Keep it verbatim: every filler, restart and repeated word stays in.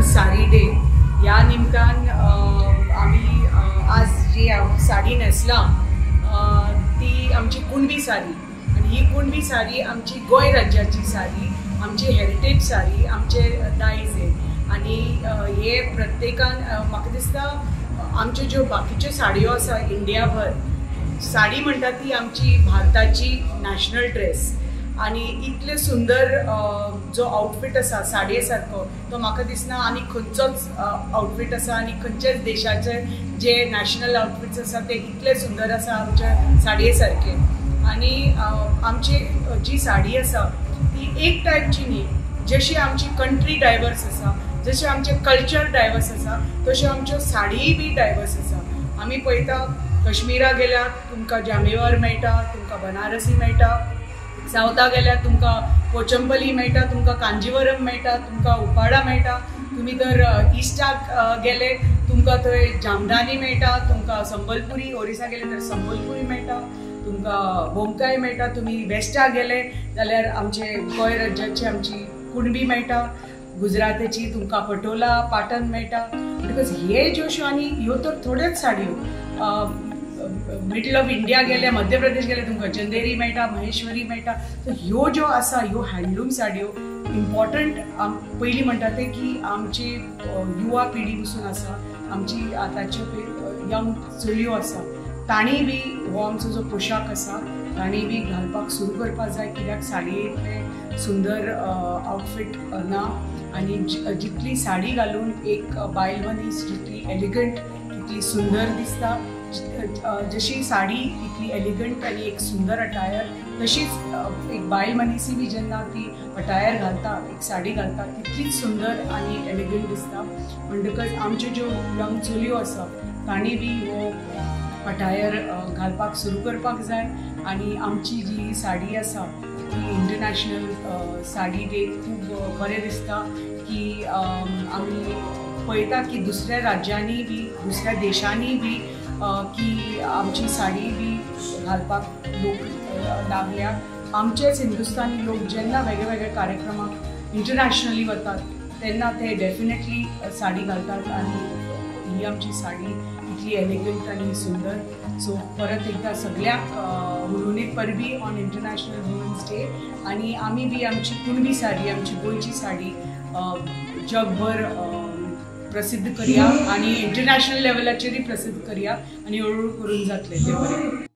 Sari day ह्या निमतान आम्ही आज जी साडी न्हेसला ती आमची कुणबी साडी आणि ही कुणबी साडी आमची गोंय राज्याची साडी, आमची हेरिटेज साडी, आमचे दायज आहे आणि हे प्रत्येकान म्हाका दिसता आमच्यो ज्यो बाकीच्यो साडयो आसा इंडियाभर साडी म्हणटा ती आमची भारताची नॅशनल ड्रेस आणि इतले सुंदर जो आउटफिट आसा साडये सारको तो म्हाका दिसना आनी खंयचोच आउटफिट आसा आणि खंयचेच देशाचे जे नॅशनल आउटफिट्स आसा ते इतले सुंदर आसा आमच्या साडये सारखे आणि आमची जी साडी आसा ती एक टायपची न्ही, जशी आमची कंट्री डायवर्स आसा, जशें आमचे कल्चर डायवर्स आसा तश्यो आमच्यो साडीय बी डायवर्स आसा। आमी पळयता कश्मीरा गेल्यार तुमकां जामेवार मेळटा, तुमकां बनारसी मेळटा, सावथा गेल्यार तुमकां पोचंपली मेळटा, तुमकां कांजीवरम मेळटा, तुमकां उपाडा मेळटा, तुमी जर इस्टाक गेले तुमकां थंय जामदानी मेळटा, तुमकां संबलपुरी, ओरिसा गेले तर संबलपुरी मेळटा, तुमकां बोमकाय मेळटा, तुमी वेस्टाक गेले जाल्यार आमचे गोंय राज्याची आमची कुणबी मेळटा, गुजरातेची तुमकां पटोला पाटण मेळटा। बिकॉज हे ज्यो आनी ह्यो तर थोड्योच साडयो मिडल ऑफ इंडिया गेले, मध्य प्रदेश गेले तुमकां चंदेरी मेळटा, महेश्वरी मेळटा। सो ह्यो ज्यो आसा ह्यो हँडलूम साडयो इम्पॉर्टंट पयलीं म्हणटा ते की आमची युवा पिढी पसून आसा, आमची आतांच्यो यंग चलयो आसा तांणी बी हो आमचो जो पोशाख आसा तांणी बी घालपाक सुरू करपाक जाय, कित्याक साडयेंतले सुंदर आउटफिट ना आणि जितली साडी घालून एक बायल मनीस जितली एलिगंट तितली सुंदर दिसता, जशी साडी इतली एलिगंट आणि एक सुंदर अटायर तशीच एक बायल मनीसी बी जेन्ना ती अटायर घालता, एक साडी घालता तितलीच सुंदर आणि एलिगंट दिसता। म्हणटकच आमच्यो ज्यो यंग चलयो आसा तांणी बी हो अटायर घालपाक सुरू करपाक जाय आणि आमची जी साडी आसा ती इंटरनॅशनल साडी डे खूब बरें दिसता की आमी पळयता की दुसऱ्या राज्यांनी बी दुसऱ्या देशांनी बी की आमची साडी बी घालपाक लोक लागल्या। आमचेच हिंदुस्थानी लोक जेन्ना वेगळे वेगळे कार्यक्रमाक इंटरनॅशनली वतात तेन्ना ते डेफिनेटली साडी घालतात आणि ही आमची साडी इतली एलिगंट आणि सुंदर। सो परत एकदा सगळ्याक हुलुनीत परबी ऑन इंटरनॅशनल वुमन्स डे आणि आमी बी आमची कुणबी साडी, आमची गोंयची साडी जगभर प्रसिद्ध करूया आणि इंटरनॅशनल लेवलाचेरय प्रसिद्ध करूया आणि हळूहळू करून जातले ते बरें।